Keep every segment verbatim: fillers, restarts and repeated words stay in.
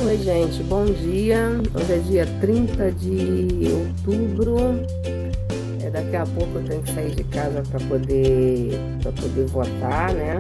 Oi gente, bom dia. Hoje é dia trinta de outubro. É, daqui a pouco eu tenho que sair de casa para poder, para poder votar, né?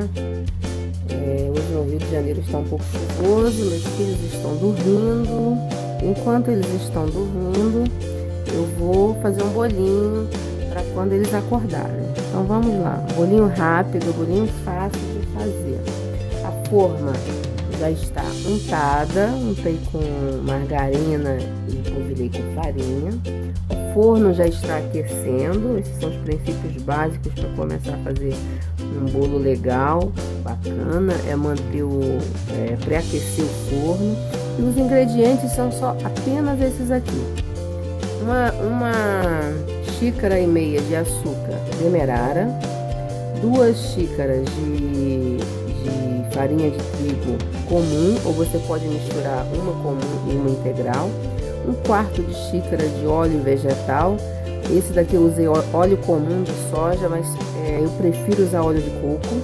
É, hoje no Rio de Janeiro está um pouco chuvoso, meus filhos estão dormindo. Enquanto eles estão dormindo, eu vou fazer um bolinho para quando eles acordarem. Então vamos lá, bolinho rápido, bolinho fácil de fazer. A forma já está untada, untei com margarina e polvilhei com farinha. O forno já está aquecendo. Esses são os princípios básicos para começar a fazer um bolo legal, bacana. É manter o, é, pré-aquecer o forno. E os ingredientes são só apenas esses aqui. Uma, uma xícara e meia de açúcar demerara, duas xícaras de, de farinha de trigo comum, ou você pode misturar uma comum e uma integral, um quarto de xícara de óleo vegetal. Esse daqui eu usei óleo comum de soja, mas é, eu prefiro usar óleo de coco.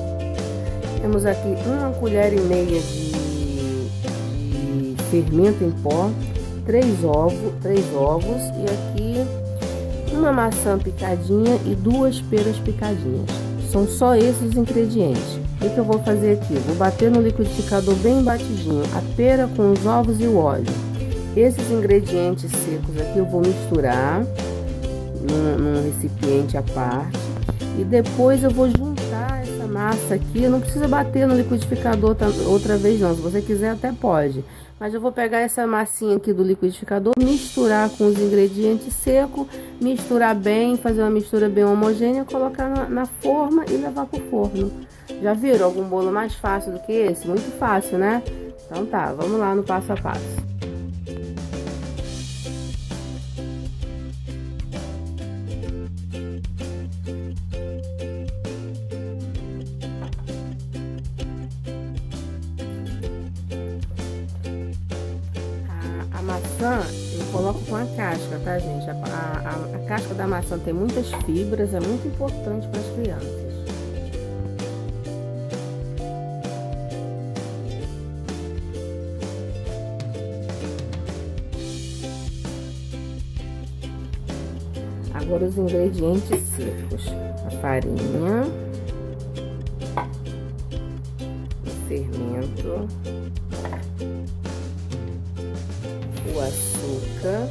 Temos aqui uma colher e meia de, de fermento em pó, três ovos, três ovos e aqui uma maçã picadinha e duas peras picadinhas. São só esses os ingredientes. O que eu vou fazer aqui? Vou bater no liquidificador bem batidinho a pera com os ovos e o óleo. Esses ingredientes secos aqui eu vou misturar num, num recipiente à parte e depois eu vou juntar essa massa aqui. Não precisa bater no liquidificador outra vez não, se você quiser até pode. Mas eu vou pegar essa massinha aqui do liquidificador, misturar com os ingredientes secos, misturar bem, fazer uma mistura bem homogênea, colocar na, na forma e levar pro forno. Já viram algum bolo mais fácil do que esse? Muito fácil, né? Então tá, vamos lá no passo a passo. A, a maçã eu coloco com a casca, tá, gente? A, a, a casca da maçã tem muitas fibras, é muito importante para as crianças. Agora os ingredientes secos: a farinha, o fermento, o açúcar.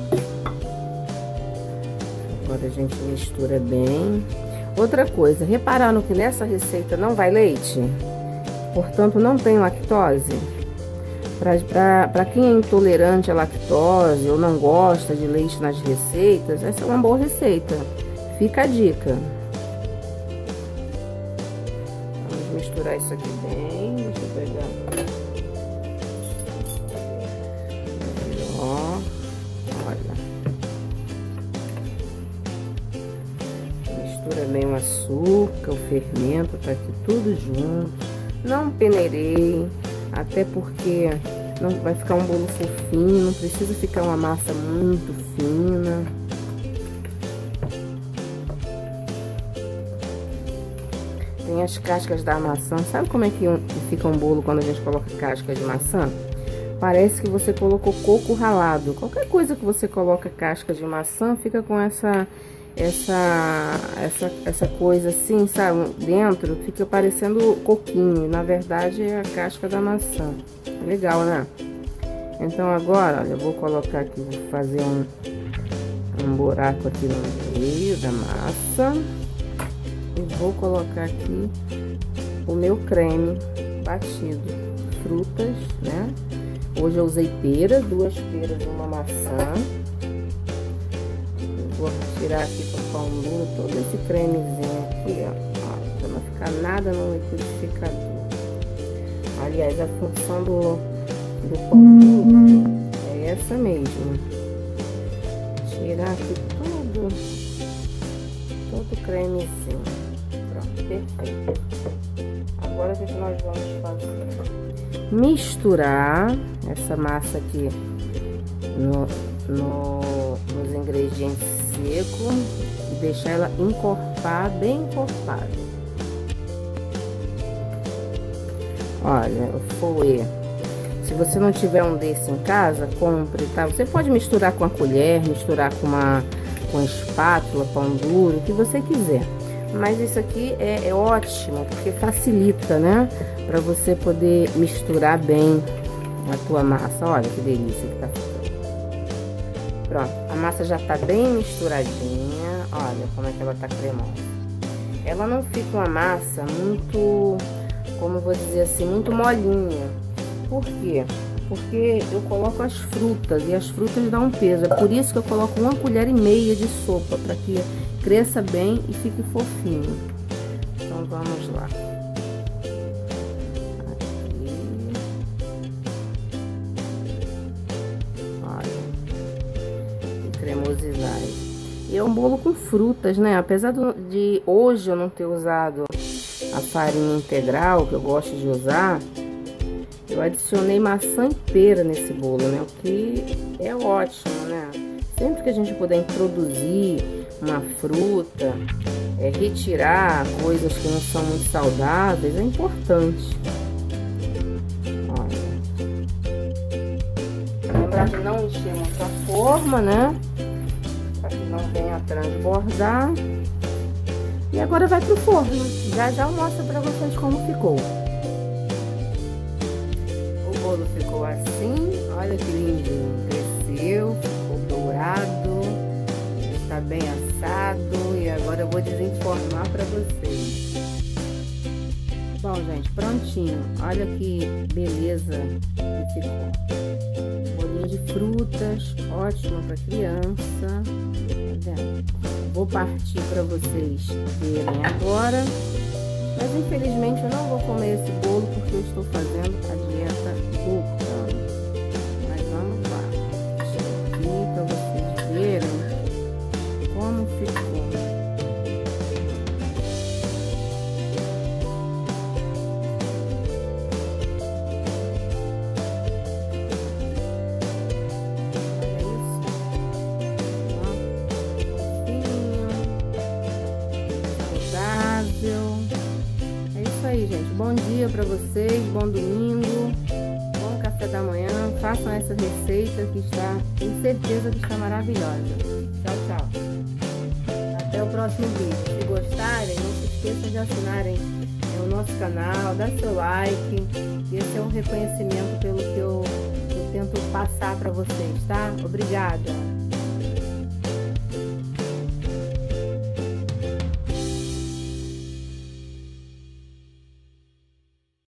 Agora a gente mistura bem. Outra coisa, repararam que nessa receita não vai leite? Portanto, não tem lactose. Para quem é intolerante à lactose ou não gosta de leite nas receitas, essa é uma boa receita. Fica a dica. Vamos misturar isso aqui bem. Deixa eu pegar. Ó, olha. Mistura bem o açúcar, o fermento, tá aqui tudo junto. Não peneirei. Até porque não vai ficar um bolo fofinho, não precisa ficar uma massa muito fina. Tem as cascas da maçã. Sabe como é que fica um bolo quando a gente coloca casca de maçã? Parece que você colocou coco ralado. Qualquer coisa que você coloca casca de maçã fica com essa essa essa essa coisa assim, sabe, dentro, fica parecendo coquinho, na verdade é a casca da maçã. Legal, né? Então agora, olha, eu vou colocar aqui, vou fazer um um buraco aqui no meio da massa e vou colocar aqui o meu creme batido, frutas, né? Hoje eu usei pera, duas peras e uma maçã. Vou tirar aqui para ficar um duro todo esse cremezinho aqui, ó, para não ficar nada no liquidificador. Aliás, a função do, do pão duro é essa mesmo. Tirar aqui tudo, todo o cremezinho. Pronto, perfeito. Agora o que nós vamos fazer? Misturar essa massa aqui no, no, nos ingredientes secos e deixar ela encorpar, bem encorpada. Olha, o fouet. Se Se você não tiver um desse em casa, compre, tá? Você pode misturar com a colher, misturar com uma, com a espátula, pão duro, o que você quiser. Mas isso aqui é, é ótimo, porque facilita, né? Pra você poder misturar bem a tua massa. Olha que delícia que tá ficando. Pronto, a massa já tá bem misturadinha. Olha como é que ela tá cremosa. Ela não fica uma massa muito, como eu vou dizer assim, muito molinha. Por quê? Porque eu coloco as frutas e as frutas dão um peso. É por isso que eu coloco uma colher e meia de sopa, para que cresça bem e fique fofinho. Então vamos lá. Aqui. Olha, que cremosidade. E é um bolo com frutas, né? Apesar de hoje eu não ter usado a farinha integral, que eu gosto de usar, eu adicionei maçã e pera nesse bolo, né? O que é ótimo, né? Sempre que a gente puder introduzir uma fruta, é, retirar coisas que não são muito saudáveis, é importante. Olha. Lembrar de não encher muito a forma, né? Para que não venha a transbordar. E agora vai pro forno. Já já eu mostro para vocês como ficou. O bolo ficou assim. Olha que lindinho. Cresceu, ficou dourado. Está bem assado. E agora eu vou desenformar para vocês. Bom, gente, prontinho. Olha que beleza que ficou. Bolinho de frutas, ótimo para criança. Tá vendo? Vou partir para vocês verem agora. Mas infelizmente eu não vou comer esse bolo porque eu estou fazendo a dieta Vulcano. Mas vamos lá. Deixa eu aqui para vocês verem como ficou. É isso aí, gente. Bom dia pra vocês, bom domingo, bom café da manhã. Façam essa receita que está, tenho certeza que está maravilhosa. Tchau, tchau. Até o próximo vídeo. Se gostarem, não se esqueçam de assinarem o nosso canal, dar seu like. Esse é um reconhecimento pelo que eu, eu tento passar pra vocês, tá? Obrigada!